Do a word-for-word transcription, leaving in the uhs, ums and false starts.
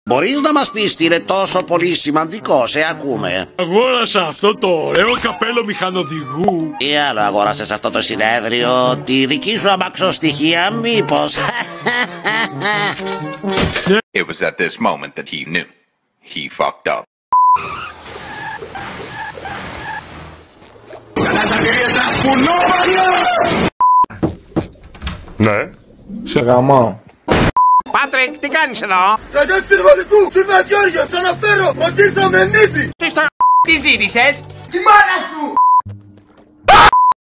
Μπορείς να μας πεις τι είναι τόσο πολύ σημαντικό, σε ακούμε. Αγόρασα αυτό το ωραίο καπέλο μηχανοδηγού. Τι άλλο αγόρασες αυτό το συνέδριο, τη δική σου αμαξοστοιχεία μήπως? It was at this moment that he knew. He fucked up. Ναι. Σε γαμάω. Πάτρικ, τι κάνεις εδώ? Στρατιώτης πυροβολικού, Τουρνας Γιώργιος, αναφέρω ότι ήρθαμε νύχτη. Τι στο... Τι ζήτησες? Τη μάνα σου!